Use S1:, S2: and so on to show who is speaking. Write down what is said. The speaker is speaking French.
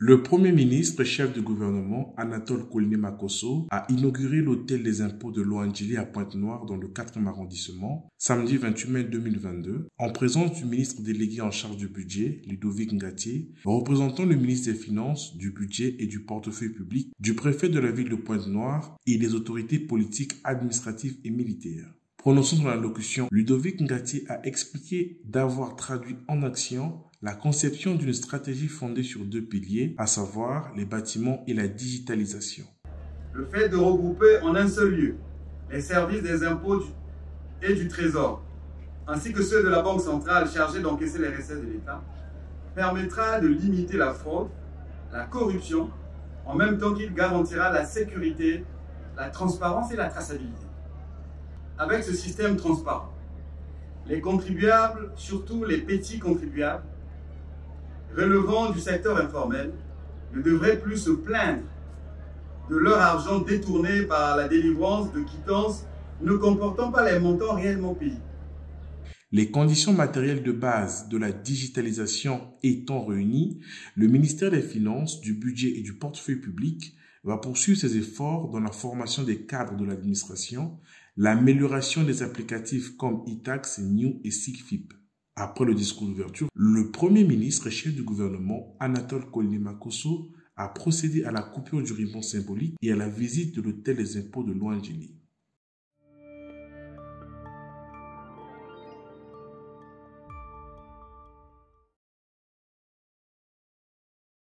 S1: Le Premier ministre, chef du gouvernement, Anatole Kouliné-Makosso, a inauguré l'hôtel des impôts de Loandjili à Pointe-Noire dans le 4e arrondissement, samedi 28 mai 2022, en présence du ministre délégué en charge du budget, Ludovic Ngati, représentant le ministre des Finances, du budget et du portefeuille public, du préfet de la ville de Pointe-Noire et des autorités politiques, administratives et militaires. Prononçant son allocution, Ludovic Ngati a expliqué d'avoir traduit en action la conception d'une stratégie fondée sur 2 piliers, à savoir les bâtiments et la digitalisation.
S2: Le fait de regrouper en un seul lieu les services des impôts et du Trésor, ainsi que ceux de la Banque centrale chargés d'encaisser les recettes de l'État, permettra de limiter la fraude, la corruption, en même temps qu'il garantira la sécurité, la transparence et la traçabilité. Avec ce système transparent, les contribuables, surtout les petits contribuables, relevant du secteur informel, ne devraient plus se plaindre de leur argent détourné par la délivrance de quittances ne comportant pas les montants réellement payés.
S1: Les conditions matérielles de base de la digitalisation étant réunies, le ministère des Finances, du Budget et du Portefeuille public va poursuivre ses efforts dans la formation des cadres de l'administration, l'amélioration des applicatifs comme e-Tax, New et SIGFIP. Après le discours d'ouverture, le Premier ministre et chef du gouvernement, Anatole Kouliné-Makosso, a procédé à la coupure du ruban symbolique et à la visite de l'hôtel des impôts de Loandjili.